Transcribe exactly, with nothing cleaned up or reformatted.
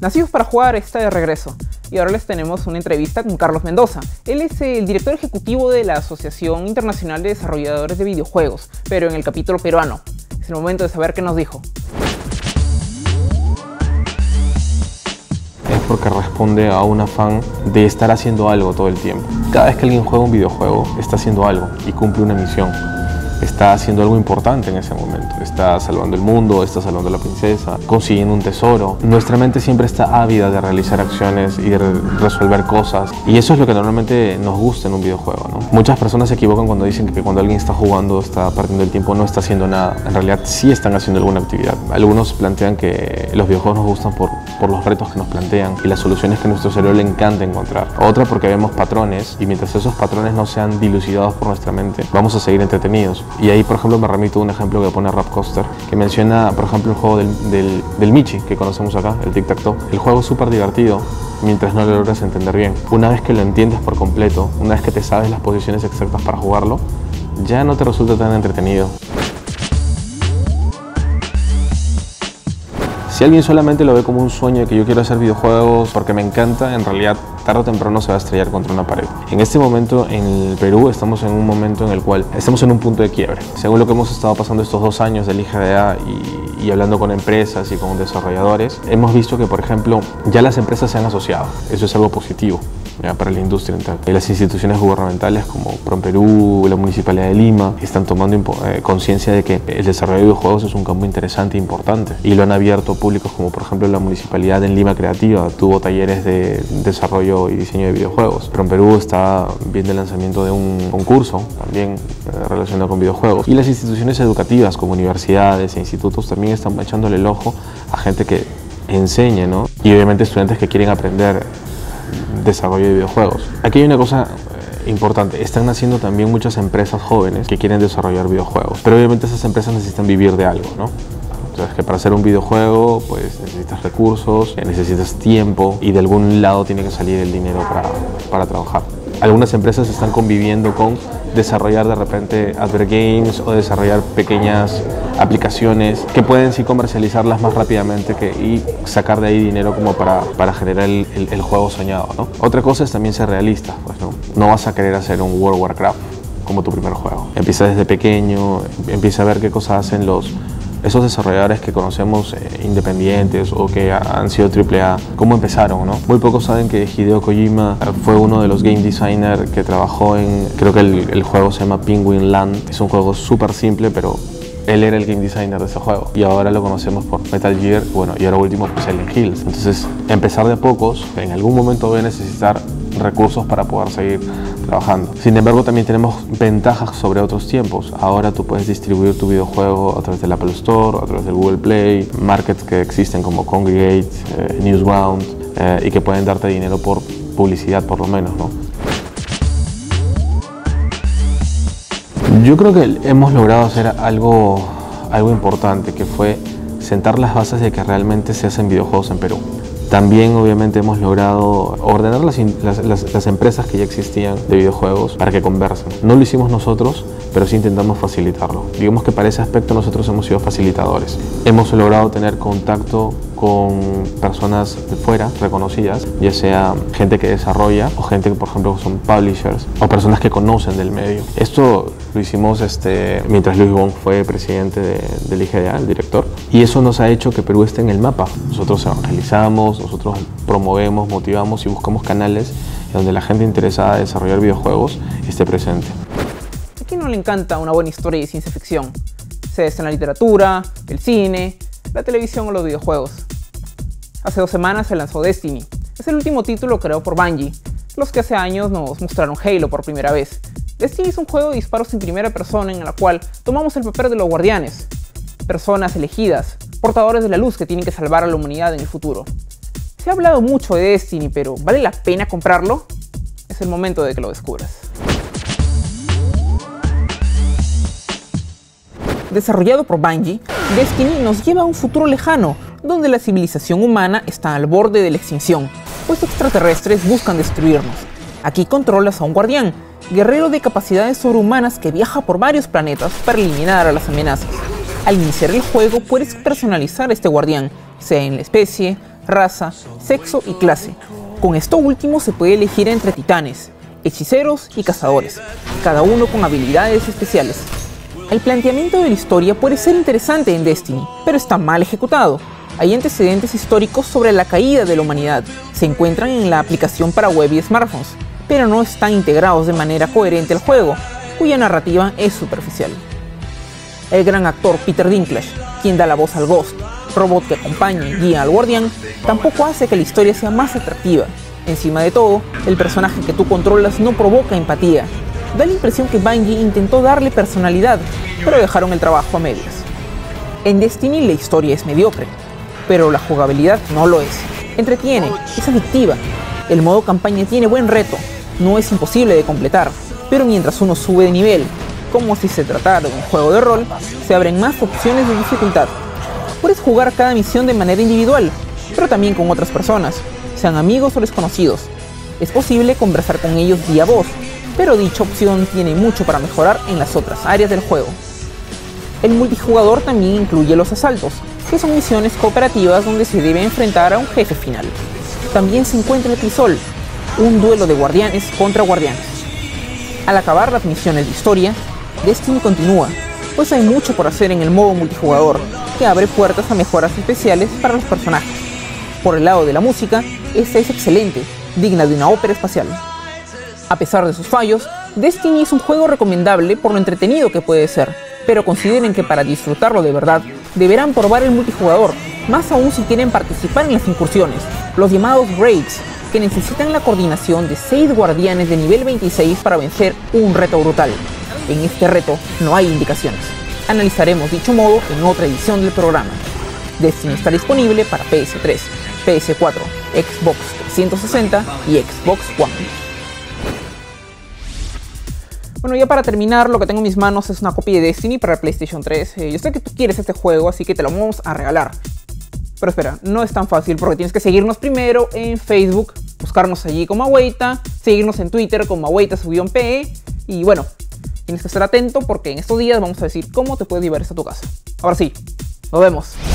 Nacidos para Jugar está de regreso y ahora les tenemos una entrevista con Carlos Mendoza. Él es el director ejecutivo de la Asociación Internacional de Desarrolladores de Videojuegos, pero en el capítulo peruano. Es el momento de saber qué nos dijo. Es porque responde a un afán de estar haciendo algo todo el tiempo. Cada vez que alguien juega un videojuego, está haciendo algo y cumple una misión. Está haciendo algo importante en ese momento. Está salvando el mundo, está salvando a la princesa, consiguiendo un tesoro. Nuestra mente siempre está ávida de realizar acciones y de re resolver cosas. Y eso es lo que normalmente nos gusta en un videojuego, ¿no? Muchas personas se equivocan cuando dicen que cuando alguien está jugando, está perdiendo el tiempo, no está haciendo nada. En realidad sí están haciendo alguna actividad. Algunos plantean que los videojuegos nos gustan por, por los retos que nos plantean y las soluciones que a nuestro cerebro le encanta encontrar. Otra porque vemos patrones y mientras esos patrones no sean dilucidados por nuestra mente, vamos a seguir entretenidos. Y ahí, por ejemplo, me remito a un ejemplo que pone Rapcoster, que menciona, por ejemplo, el juego del, del, del Michi, que conocemos acá, el Tic-Tac-Toe. El juego es súper divertido mientras no lo logras entender bien. Una vez que lo entiendes por completo, una vez que te sabes las posiciones exactas para jugarlo, ya no te resulta tan entretenido. Si alguien solamente lo ve como un sueño de que yo quiero hacer videojuegos porque me encanta, en realidad tarde o temprano se va a estrellar contra una pared. En este momento en el Perú estamos en un momento en el cual estamos en un punto de quiebre. Según lo que hemos estado pasando estos dos años del I G D A y, y hablando con empresas y con desarrolladores, hemos visto que, por ejemplo, ya las empresas se han asociado. Eso es algo positivo ya, para la industria entera. Y las instituciones gubernamentales como PROMPERÚ, la Municipalidad de Lima, están tomando eh, conciencia de que el desarrollo de videojuegos es un campo interesante e importante. Y lo han abierto públicos como, por ejemplo, la Municipalidad en Lima Creativa tuvo talleres de desarrollo y diseño de videojuegos. PROMPERÚ está viendo el lanzamiento de un concurso también eh, relacionado con videojuegos. Y las instituciones educativas como universidades e institutos también están echándole el ojo a gente que enseñe, ¿no? Y obviamente estudiantes que quieren aprender desarrollo de videojuegos. Aquí hay una cosa eh, importante, están naciendo también muchas empresas jóvenes que quieren desarrollar videojuegos, pero obviamente esas empresas necesitan vivir de algo, ¿no? Entonces, que para hacer un videojuego pues necesitas recursos, necesitas tiempo y de algún lado tiene que salir el dinero para, para trabajar. Algunas empresas están conviviendo con desarrollar de repente advert games o desarrollar pequeñas aplicaciones que pueden sí comercializarlas más rápidamente que, y sacar de ahí dinero como para, para generar el, el, el juego soñado, ¿no? Otra cosa es también ser realista, pues, ¿no? No vas a querer hacer un World of Warcraft como tu primer juego. Empieza desde pequeño, empieza a ver qué cosas hacen los esos desarrolladores que conocemos eh, independientes o que han sido triple A, cómo empezaron, ¿no? Muy pocos saben que Hideo Kojima fue uno de los game designers que trabajó en, creo que el, el juego se llama Penguin Land. Es un juego súper simple, pero él era el game designer de ese juego y ahora lo conocemos por Metal Gear, bueno, y ahora último pues Silent Hills. Entonces, empezar de pocos, en algún momento voy a necesitar recursos para poder seguir trabajando. Sin embargo, también tenemos ventajas sobre otros tiempos. Ahora tú puedes distribuir tu videojuego a través del Apple Store, a través del Google Play, markets que existen como Kongregate, eh, Newsbound, eh, y que pueden darte dinero por publicidad por lo menos, ¿no? Yo creo que hemos logrado hacer algo, algo importante, que fue sentar las bases de que realmente se hacen videojuegos en Perú. También obviamente hemos logrado ordenar las, las, las, las empresas que ya existían de videojuegos para que conversen. No lo hicimos nosotros, pero sí intentamos facilitarlo. Digamos que para ese aspecto nosotros hemos sido facilitadores. Hemos logrado tener contacto con personas de fuera, reconocidas, ya sea gente que desarrolla o gente que, por ejemplo, son publishers o personas que conocen del medio. Esto lo hicimos este, mientras Luis Wong fue presidente de, del I G D A, el director, y eso nos ha hecho que Perú esté en el mapa. Nosotros evangelizamos, nosotros promovemos, motivamos y buscamos canales donde la gente interesada en desarrollar videojuegos esté presente. ¿A quién no le encanta una buena historia de ciencia ficción? Sea en la literatura, el cine, la televisión o los videojuegos. Hace dos semanas se lanzó Destiny. Es el último título creado por Bungie, los que hace años nos mostraron Halo por primera vez. Destiny es un juego de disparos en primera persona en el cual tomamos el papel de los guardianes, personas elegidas, portadores de la luz que tienen que salvar a la humanidad en el futuro. Se ha hablado mucho de Destiny, pero ¿vale la pena comprarlo? Es el momento de que lo descubras. Desarrollado por Bungie, Destiny nos lleva a un futuro lejano, donde la civilización humana está al borde de la extinción, pues extraterrestres buscan destruirnos. Aquí controlas a un guardián, guerrero de capacidades sobrehumanas que viaja por varios planetas para eliminar a las amenazas. Al iniciar el juego puedes personalizar a este guardián, sea en la especie, raza, sexo y clase. Con esto último se puede elegir entre titanes, hechiceros y cazadores, cada uno con habilidades especiales. El planteamiento de la historia puede ser interesante en Destiny, pero está mal ejecutado. Hay antecedentes históricos sobre la caída de la humanidad, se encuentran en la aplicación para web y smartphones, pero no están integrados de manera coherente al juego, cuya narrativa es superficial. El gran actor Peter Dinklage, quien da la voz al Ghost, robot que acompaña y guía al guardián, tampoco hace que la historia sea más atractiva. Encima de todo, el personaje que tú controlas no provoca empatía. Da la impresión que Bungie intentó darle personalidad, pero dejaron el trabajo a medias. En Destiny la historia es mediocre, pero la jugabilidad no lo es. Entretiene, es adictiva. El modo campaña tiene buen reto, no es imposible de completar, pero mientras uno sube de nivel, como si se tratara de un juego de rol, se abren más opciones de dificultad. Puedes jugar cada misión de manera individual, pero también con otras personas, sean amigos o desconocidos. Es posible conversar con ellos vía voz, pero dicha opción tiene mucho para mejorar en las otras áreas del juego. El multijugador también incluye los asaltos, que son misiones cooperativas donde se debe enfrentar a un jefe final. También se encuentra el crisol, un duelo de guardianes contra guardianes. Al acabar las misiones de historia, Destiny continúa, pues hay mucho por hacer en el modo multijugador, que abre puertas a mejoras especiales para los personajes. Por el lado de la música, esta es excelente, digna de una ópera espacial. A pesar de sus fallos, Destiny es un juego recomendable por lo entretenido que puede ser, pero consideren que para disfrutarlo de verdad, deberán probar el multijugador, más aún si quieren participar en las incursiones, los llamados raids, que necesitan la coordinación de seis guardianes de nivel veintiséis para vencer un reto brutal. En este reto no hay indicaciones. Analizaremos dicho modo en otra edición del programa. Destiny está disponible para P S tres, P S cuatro, Xbox trescientos sesenta y Xbox One. Bueno, ya para terminar, lo que tengo en mis manos es una copia de Destiny para PlayStation tres. Eh, yo sé que tú quieres este juego, así que te lo vamos a regalar. Pero espera, no es tan fácil porque tienes que seguirnos primero en Facebook, buscarnos allí como Aweyta, seguirnos en Twitter como Aweyta-pe y bueno, tienes que estar atento porque en estos días vamos a decir cómo te puedes llevar esto a tu casa. Ahora sí, nos vemos.